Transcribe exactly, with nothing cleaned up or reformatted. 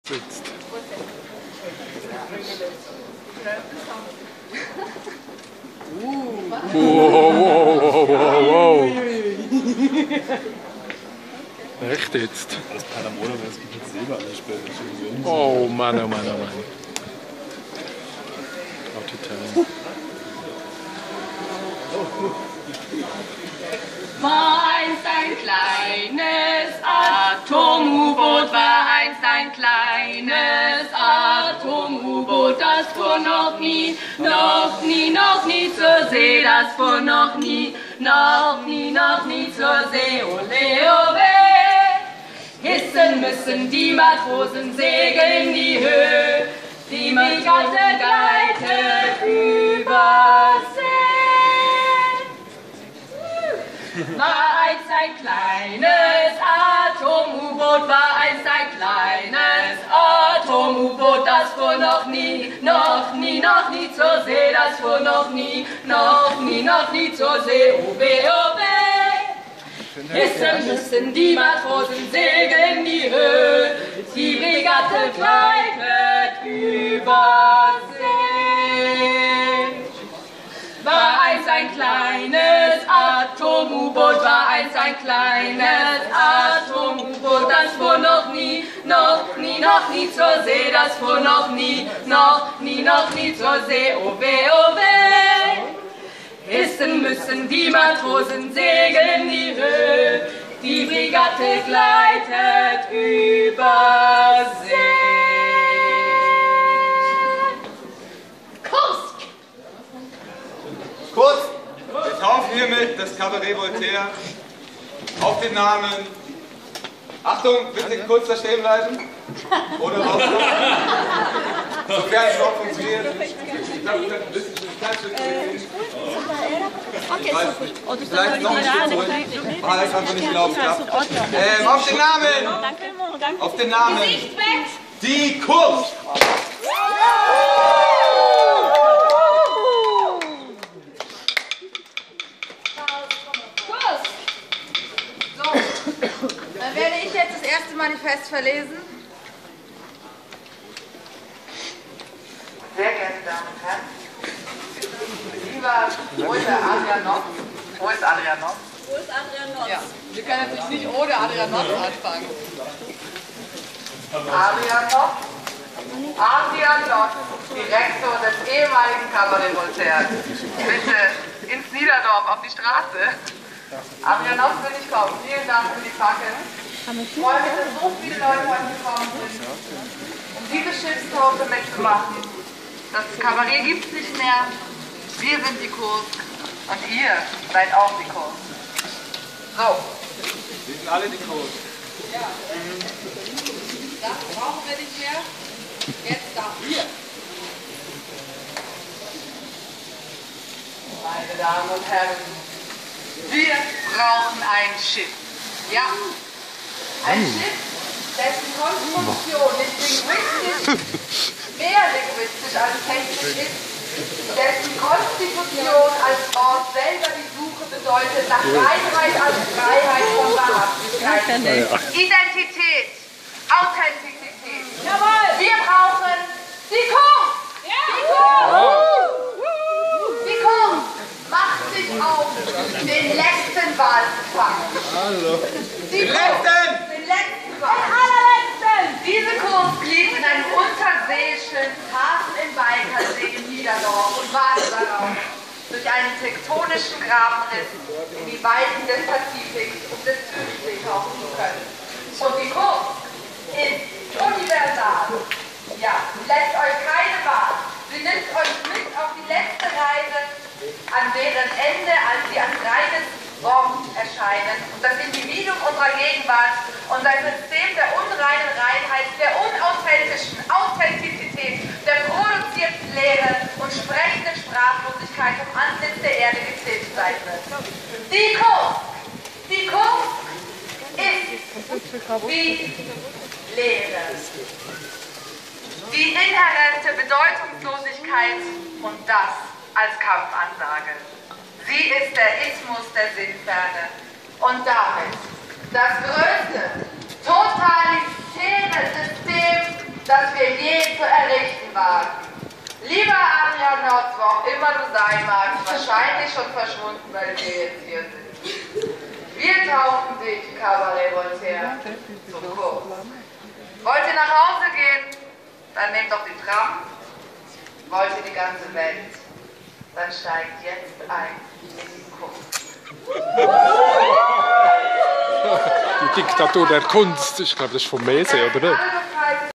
Sitzt. Wow, wow, wow, wow, wow. Echt jetzt? Das Paderborn, aber es gibt jetzt Silber an der Spitze. Oh Mann, oh Mann, oh Mann. Out to ten. War einst ein kleines Atom-U-Boot, war einst ein kleines Atom-U-Boot, das fuhr noch nie, noch nie, noch nie zur See, das fuhr noch nie, noch nie, noch nie zur See, ole, ole. Hissen müssen die Matrosen segeln in die Höhe, die Fregatte gleitet über See. War einst ein kleines Atom-U-Boot, war einst ein kleines Atom-U-Boot, das fuhr noch nie, noch nie, noch nie zur See, das fuhr noch nie, noch nie, noch nie zur See, oh weh, oh weh. Hissen müssen die Matrosen segeln in die Höhe, die Fregatte gleitet über See. War einst ein kleines Atom-U-Boot, war einst ein kleines Atom-U-Boot, das fuhr noch nie, noch nie, noch nie zur See, das fuhr noch nie, noch nie, noch nie zur See, oh weh, oh weh. Hissen müssen die Matrosen segeln in die Höhe, die Fregatte gleitet über See. Kurz, wir taufen hiermit das Kabarett Voltaire auf den Namen. Achtung, bitte kurz da stehen bleiben. Oder rauskommen. Sofern es noch funktioniert. Ich glaube, ich kann ein bisschen ein kleines Stück sehen. Vielleicht noch ein Stück zurück. Ah, ich habe nicht glauben gehabt. Ähm, auf den Namen! Auf den Namen! Die Kurve! Dann werde ich jetzt das erste Manifest verlesen. Sehr geehrte Damen und Herren, lieber, wo ist der Adrian Notz? Wo ist Adrian Notz? Wo ist Adrian Notz? Ja. Wir können natürlich nicht ohne Adrian Notz anfangen. Adrian Notz? Adrian Notz, Direktor des ehemaligen Kabarett Voltaire. Bitte ins Niederdorf auf die Straße. Adrian Notz will nicht kommen. Vielen Dank für die Fackeln. Ich freue mich, dass so viele Leute heute gekommen sind, um diese Schiffstaufe mitzumachen. Das Kabarett gibt es nicht mehr. Wir sind die Kursk und ihr seid auch die Kursk. So. Wir sind alle die Kursk. Ja. Das brauchen wir nicht mehr. Jetzt darf ihr. Meine Damen und Herren, wir brauchen ein Schiff. Ja, ein Schiff, dessen Konstruktion nicht linguistisch, mehr linguistisch als technisch ist, dessen Konstitution als Ort selber die Suche bedeutet nach Reinheit als Freiheit von Wahrhaftigkeit. Identität, Authentizität. Jawohl! Wir brauchen die Kunst! Die Kunst! Die Kunst macht sich auf, den letzten Wal zu fangen. Hallo. Die den letzten! Den letzten Wal. Den allerletzten! Diese Kunst liegt in einem unterseeischen Hafen im Baikalsee in Niederdorf und wartet darauf, durch einen tektonischen Grabenriss in die Weiten des Pazifiks und des Südsees tauchen zu können. Und die Kunst ist universal. Ja, lässt euch keine Wahl. Sie nimmt euch mit auf die letzte Reise, an deren Ende, als sie als reines Wort erscheinen und das Individuum unserer Gegenwart und sein System der unreinen Reinheit, der unauthentischen Authentizität, der produzierten Leere und sprechenden Sprachlosigkeit vom Antlitz der Erde getilgt sein wird. Die Kunst, die Kunst ist wie Leere. Die inhärente Bedeutungslosigkeit und das als Kampfansage. Sie ist der Ismus der Sinnferne und damit das größte totalitäre System das wir je zu errichten wagten. Lieber Adrian Haus, wo auch immer du sein magst, wahrscheinlich schon verschwunden, weil wir jetzt hier sind. Wir taufen dich, Cabaret Voltaire, zum Kurs. Wollt ihr nach Hause gehen? Dann nehmt doch die Tram. Wollt ihr die ganze Welt? Dann steigt jetzt ein in diesen Kurs. Die Diktatur der Kunst, ich glaube, das ist vom Mese, oder nicht?